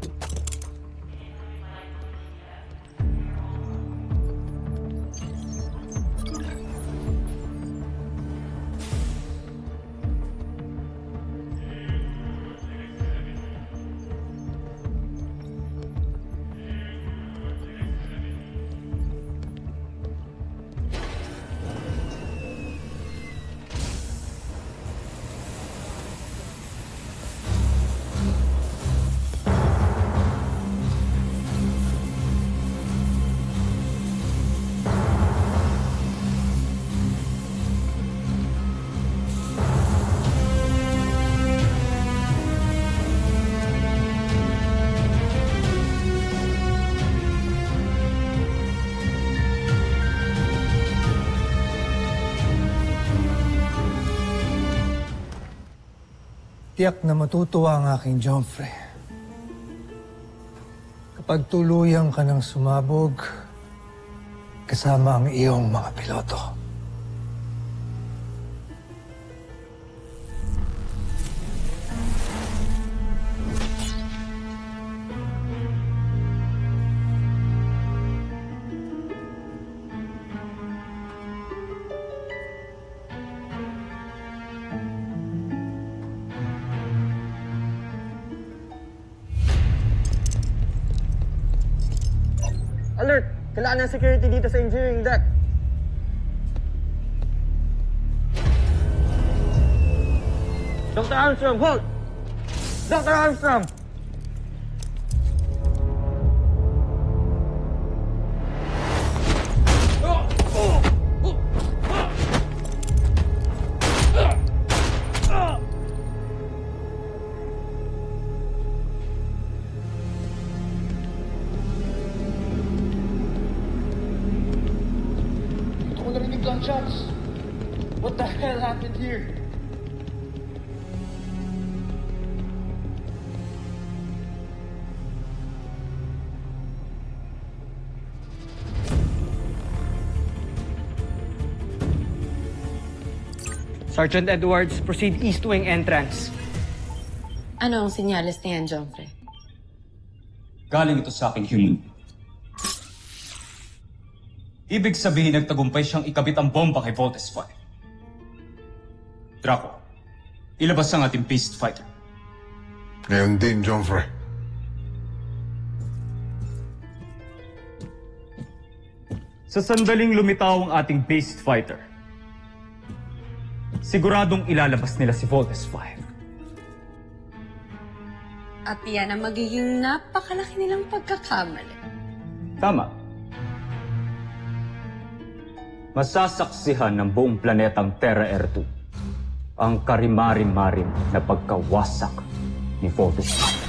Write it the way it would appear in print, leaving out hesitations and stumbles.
Tiyak na matutuwa ang aking Joffrey. Kapag tuluyan ka ng sumabog, kasama ang iyong mga piloto. Alert! Kailangan ng security dito sa engineering deck. Dr. Armstrong, hold! Dr. Armstrong! Gunshots! What the hell happened here? Sergeant Edwards, proceed east wing entrance. Ano ang senyales na yan, Joffrey? Galing ito sa aking human. Ibig sabihin, nagtagumpay siyang ikabit ang bomba kay Voltes 5. Draco, ilabas ang ating beast fighter. Ngayon din, Joffrey. Sa sandaling lumitaw ang ating beast fighter, siguradong ilalabas nila si Voltes 5. At yan ang magiging napakalaki nilang pagkakamali. Tama. Masasaksihan ng buong planetang Terra Air 2 ang karimarim-marim na pagkawasak ni Voltes 5.